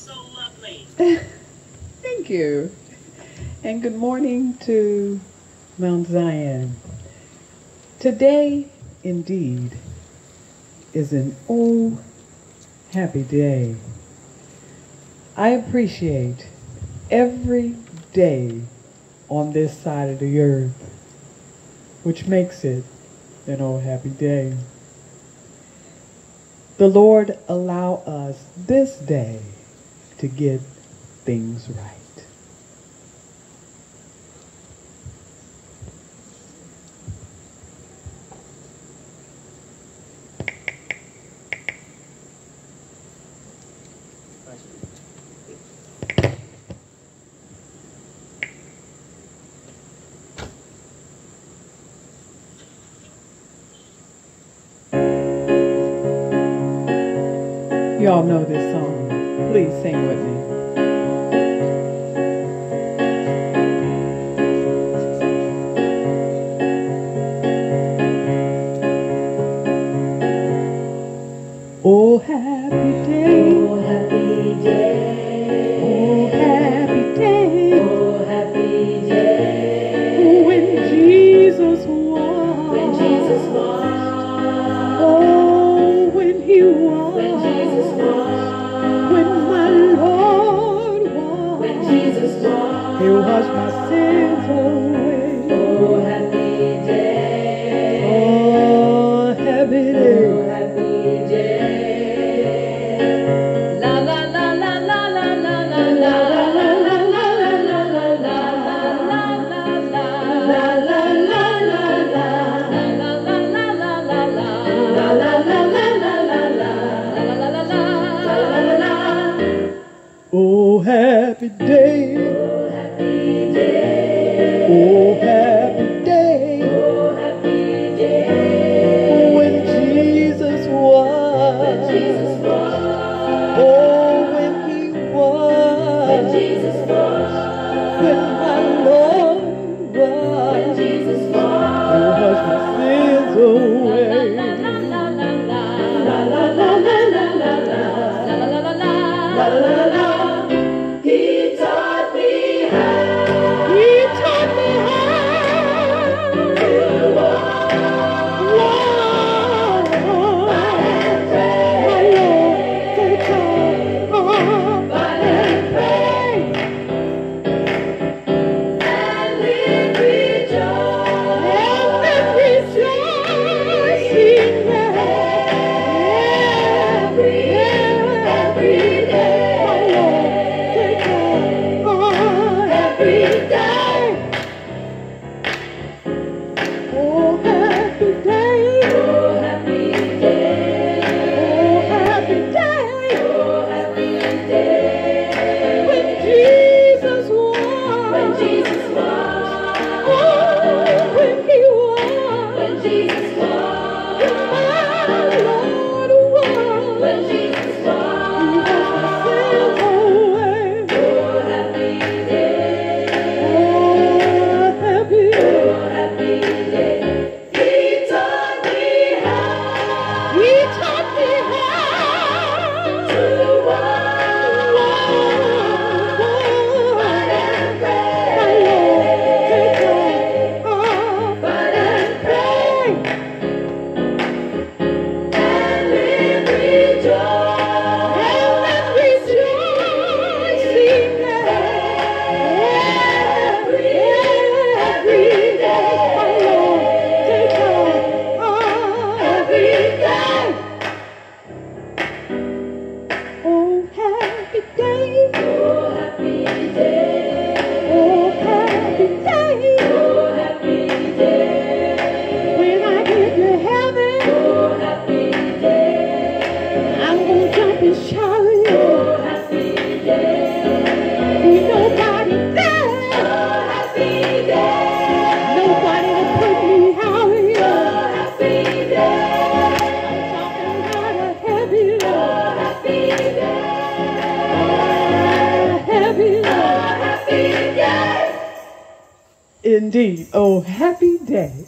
so lovely. Thank you. And good morning to Mount Zion. Today, indeed, is an oh, happy day. I appreciate every day on this side of the earth, which makes it an oh, happy day. The Lord allow us this day to get things right. Y'all know this song. Please sing with me. Oh, happy day. Oh, happy day. Oh, happy day. Oh, happy day. When Jesus was. When Jesus was. Oh, when he was. When Jesus was. When my Lord was. When Jesus was. He washed my sins away. Oh, happy day. Oh, happy day. Oh, happy day. La la la la la la la la la la la la la la la Oh, happy day. Oh, happy day. Oh, happy day. Oh, happy day. When Jesus was. When Jesus was. Oh, when he was. When Jesus was. When my Lord was. When Jesus was. He washed my sins away. He taught me how. He taught me how To walk. walk. And My pray. Lord, take off. But and pray. And live rejoice. And rejoicing Every day. Every day. Oh, happy day. Oh, happy day. Oh, happy day. Oh, happy day. When Jesus was. When Jesus was. Oh, when he was. When Jesus was. My Lord was. When Jesus was. He washed my sins away. Oh, happy day. Oh, happy Oh, day. happy day. He taught me how. He taught me how To walk. But and pray. But and pray. And live rejoice. Every day. Every day. Oh, happy day. Oh, happy day. Oh, happy day. Oh, happy day. When I get to heaven, Oh, happy day. I'm gonna jump and shout. Oh, happy day. Ain't nobody there. Oh, happy day. Nobody to put me out. Oh, happy day. I'm talking about a happy Oh, love. happy day. Happy Oh, love. happy day. Indeed. Oh, happy day.